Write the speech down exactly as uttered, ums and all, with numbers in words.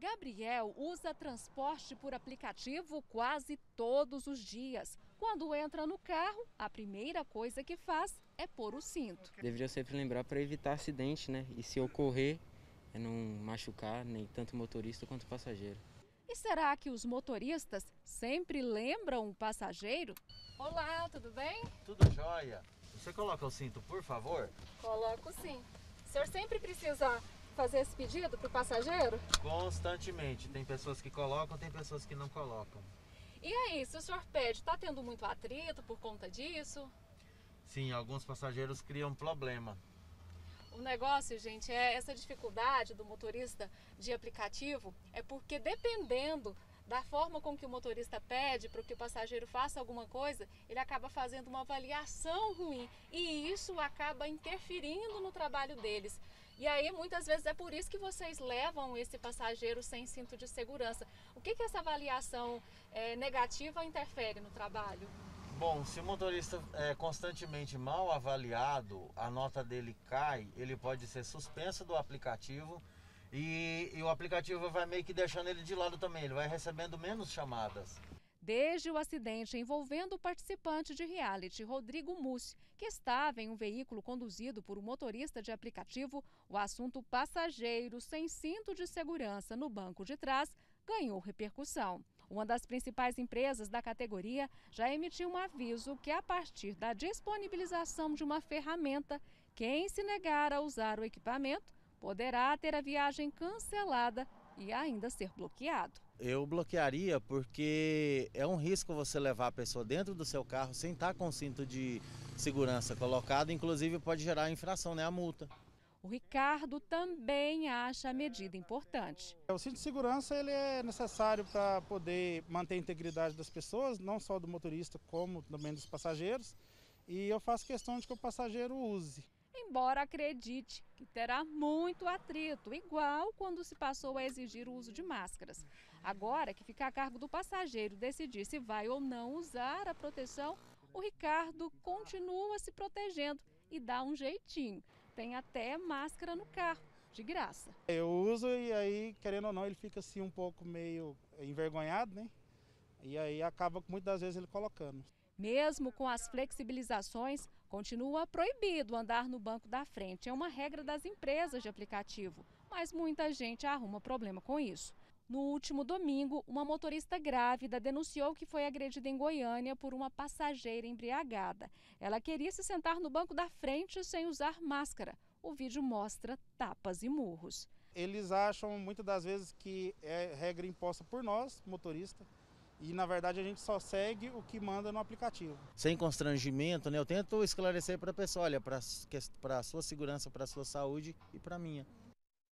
Gabriel usa transporte por aplicativo quase todos os dias. Quando entra no carro, a primeira coisa que faz é pôr o cinto. Deveria sempre lembrar para evitar acidente, né? E se ocorrer, é não machucar nem tanto o motorista quanto o passageiro. E será que os motoristas sempre lembram o passageiro? Olá, tudo bem? Tudo jóia. Você coloca o cinto, por favor? Coloco sim. O senhor sempre precisa fazer esse pedido para o passageiro? Constantemente. Tem pessoas que colocam, tem pessoas que não colocam. E aí, se o senhor pede, está tendo muito atrito por conta disso? Sim, alguns passageiros criam problema. O negócio, gente, é essa dificuldade do motorista de aplicativo é porque dependendo da forma com que o motorista pede para que o passageiro faça alguma coisa, ele acaba fazendo uma avaliação ruim e isso acaba interferindo no trabalho deles. E aí, muitas vezes, é por isso que vocês levam esse passageiro sem cinto de segurança. O que que essa avaliação é, negativa interfere no trabalho? Bom, se o motorista é constantemente mal avaliado, a nota dele cai, ele pode ser suspenso do aplicativo e, e o aplicativo vai meio que deixando ele de lado também, ele vai recebendo menos chamadas. Desde o acidente envolvendo o participante de reality, Rodrigo Mussi, que estava em um veículo conduzido por um motorista de aplicativo, o assunto passageiro sem cinto de segurança no banco de trás ganhou repercussão. Uma das principais empresas da categoria já emitiu um aviso que, a partir da disponibilização de uma ferramenta, quem se negar a usar o equipamento poderá ter a viagem cancelada e ainda ser bloqueado. Eu bloquearia porque é um risco você levar a pessoa dentro do seu carro sem estar com o cinto de segurança colocado, inclusive pode gerar infração, né, a multa. O Ricardo também acha a medida importante. O cinto de segurança ele é necessário para poder manter a integridade das pessoas, não só do motorista, como também dos passageiros. E eu faço questão de que o passageiro use. Embora acredite que terá muito atrito, igual quando se passou a exigir o uso de máscaras. Agora que fica a cargo do passageiro decidir se vai ou não usar a proteção, o Ricardo continua se protegendo e dá um jeitinho. Tem até máscara no carro, de graça. Eu uso e aí, querendo ou não, ele fica assim um pouco meio envergonhado, né? E aí acaba muitas das vezes ele colocando. Mesmo com as flexibilizações, continua proibido andar no banco da frente. É uma regra das empresas de aplicativo, mas muita gente arruma problema com isso. No último domingo, uma motorista grávida denunciou que foi agredida em Goiânia por uma passageira embriagada. Ela queria se sentar no banco da frente sem usar máscara. O vídeo mostra tapas e murros. Eles acham muitas das vezes que é regra imposta por nós, motorista. E, na verdade, a gente só segue o que manda no aplicativo. Sem constrangimento, né? Eu tento esclarecer para a pessoa, olha, para a sua segurança, para a sua saúde e para a minha.